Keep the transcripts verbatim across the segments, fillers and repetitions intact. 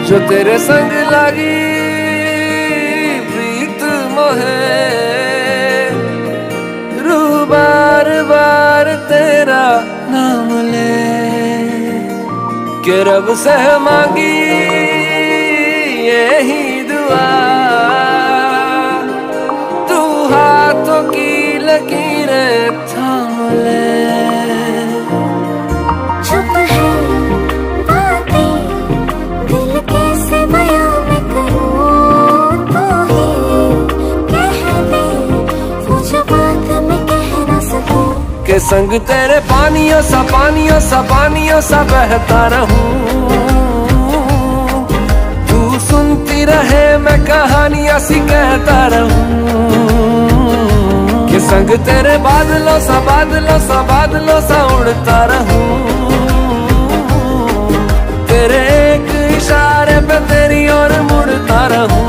जो तेरे संग लगी प्रीत मोहे, रू बार बार तेरा नाम ले के रब से मांगी यही दुआ, तू हाथों की लकीरें थाम ले। चुप है बातें दिल कैसे बयां मैं करूं, तू ही कह दे वो जो बात मैं कह ना सकूं। के संग तेरे पानियों सा पानियों सा पानियों सा बहता रहूं, तू सुनती रहे मैं कहानियां सी कहता रहूं। के संग तेरे बादलों सा बादलों सा बादलों सा उड़ता रहूं, तेरे एक इशारे पे तेरी ओर मुड़ता रहूं।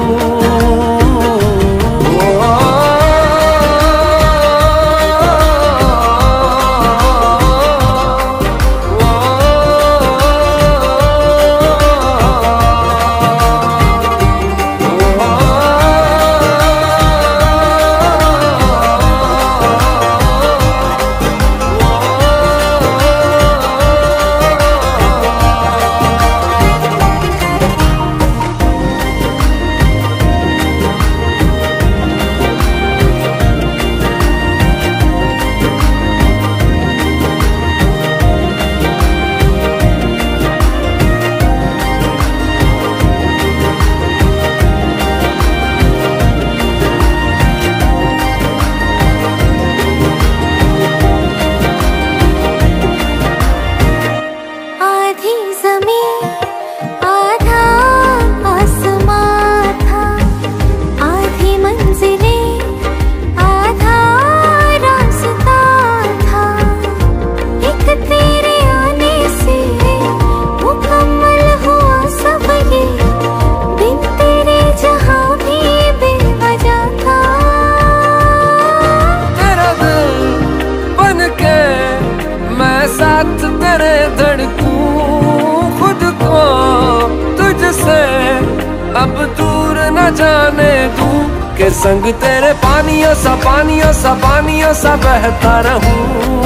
साथ तेरे धड़कूं खुद को तुझसे अब दूर न जाने दूं, के संग तेरे पानियों सा पानियों सा पानियों सा बहता रहूं,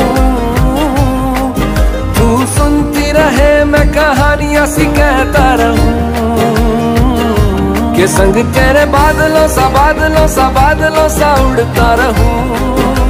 तू सुनती रहे मैं कहानियां सी कहता रहूं। के संग तेरे बादलों सा बादलों सा बादलों सा उड़ता रहूं,